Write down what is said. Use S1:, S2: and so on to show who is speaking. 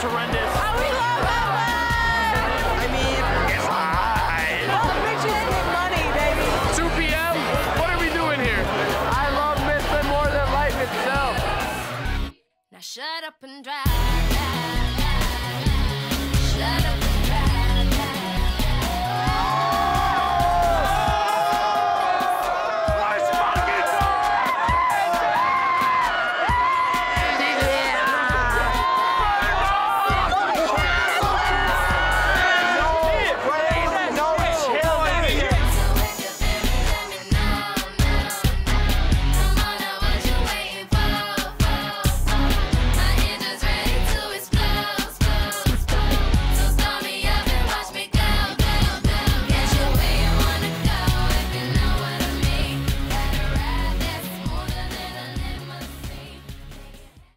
S1: horrendous.
S2: Oh, we love LA!
S1: I mean, it's live.
S2: All the bitches get money, baby.
S1: 2 p.m. What are we doing here?
S3: I love Mifflin more than life itself.
S4: Now shut up and drive. Shut up and